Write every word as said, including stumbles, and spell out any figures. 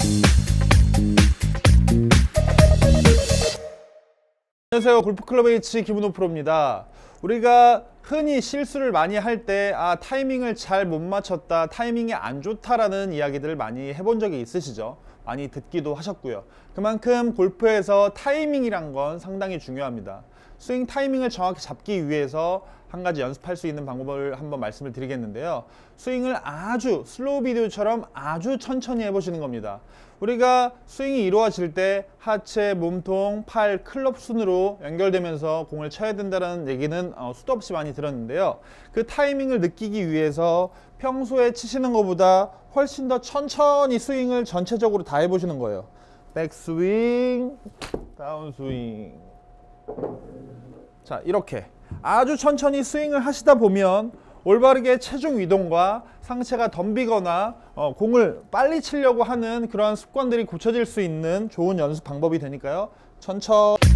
안녕하세요. 골프클럽 H 김은호 프로입니다. 우리가 흔히 실수를 많이 할 때 아, 타이밍을 잘 못 맞췄다, 타이밍이 안 좋다라는 이야기들을 많이 해본 적이 있으시죠? 많이 듣기도 하셨고요. 그만큼 골프에서 타이밍이란 건 상당히 중요합니다. 스윙 타이밍을 정확히 잡기 위해서 한 가지 연습할 수 있는 방법을 한번 말씀을 드리겠는데요. 스윙을 아주 슬로우 비디오처럼 아주 천천히 해보시는 겁니다. 우리가 스윙이 이루어질 때 하체, 몸통, 팔, 클럽 순으로 연결되면서 공을 쳐야 된다는 얘기는 수도 없이 많이 들었는데요. 그 타이밍을 느끼기 위해서 평소에 치시는 것보다 훨씬 더 천천히 스윙을 전체적으로 다 해보시는 거예요. 백스윙, 다운스윙. 자, 이렇게 아주 천천히 스윙을 하시다 보면 올바르게 체중 이동과 상체가 덤비거나 어, 공을 빨리 치려고 하는 그러한 습관들이 고쳐질 수 있는 좋은 연습 방법이 되니까요. 천천히